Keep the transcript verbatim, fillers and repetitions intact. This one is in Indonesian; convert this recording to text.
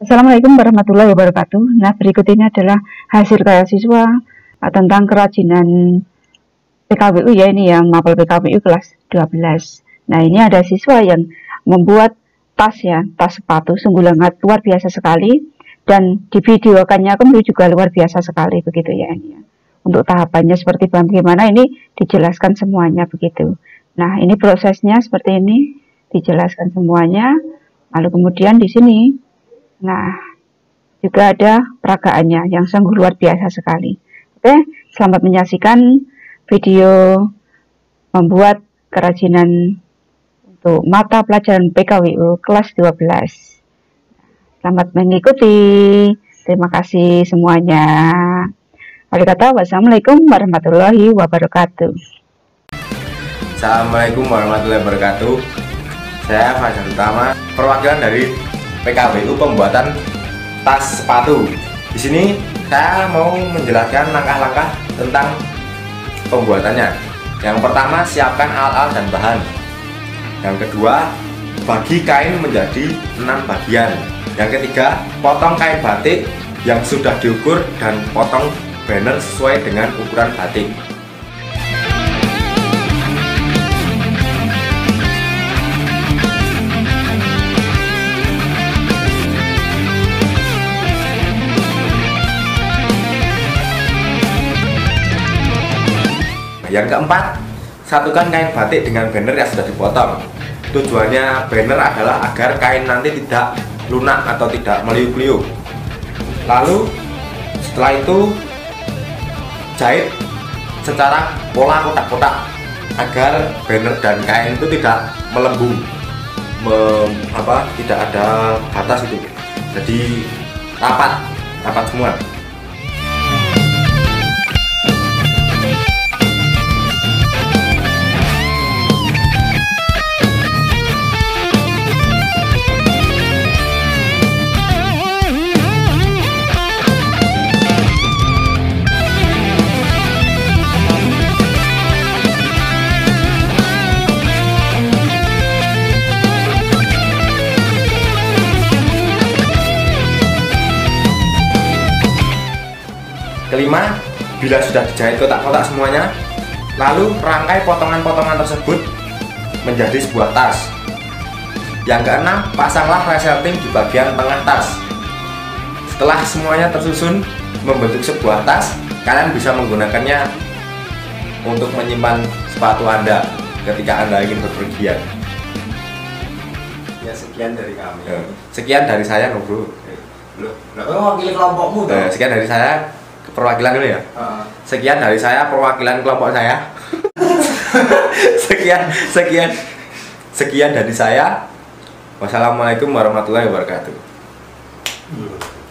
Assalamualaikum warahmatullahi wabarakatuh. Nah, berikut ini adalah hasil karya siswa uh, tentang kerajinan P K W U ya, ini yang mapel P K W U kelas dua belas. Nah, ini ada siswa yang membuat tas ya, tas sepatu, sungguh sangat luar biasa sekali, dan di videokannya kemudian juga luar biasa sekali begitu ya ini ya. Untuk tahapannya seperti bagaimana ini dijelaskan semuanya begitu. Nah, ini prosesnya seperti ini, dijelaskan semuanya. Lalu kemudian di sini nah, juga ada peragaannya yang sungguh luar biasa sekali. Oke, selamat menyaksikan video membuat kerajinan untuk mata pelajaran P K W U kelas dua belas. Selamat mengikuti. Terima kasih semuanya. Akhir kata, wassalamualaikum warahmatullahi wabarakatuh. Assalamualaikum warahmatullahi wabarakatuh. Saya Fajar Utama, perwakilan dari P K W U pembuatan tas sepatu. Di sini saya mau menjelaskan langkah-langkah tentang pembuatannya. Yang pertama, siapkan alat-alat dan bahan. Yang kedua, bagi kain menjadi enam bagian. Yang ketiga, potong kain batik yang sudah diukur dan potong banner sesuai dengan ukuran batik. Yang keempat, satukan kain batik dengan banner yang sudah dipotong. Tujuannya banner adalah agar kain nanti tidak lunak atau tidak meliuk-liuk. Lalu setelah itu jahit secara pola kotak-kotak agar banner dan kain itu tidak melembung, mem, apa, tidak ada batas itu. Jadi rapat, rapat semua. Kelima, bila sudah dijahit kotak-kotak semuanya, lalu rangkai potongan-potongan tersebut menjadi sebuah tas. Yang keenam, pasanglah resleting di bagian tengah tas. Setelah semuanya tersusun membentuk sebuah tas, kalian bisa menggunakannya untuk menyimpan sepatu Anda ketika Anda ingin berpergian. Ya, sekian dari kami. Sekian dari saya, Bro. Loh, lo mewakili kelompokmu tuh. Sekian dari saya. Perwakilan dulu ya. Uh. Sekian dari saya, perwakilan kelompok saya. sekian, sekian, sekian dari saya. Wassalamualaikum warahmatullahi wabarakatuh.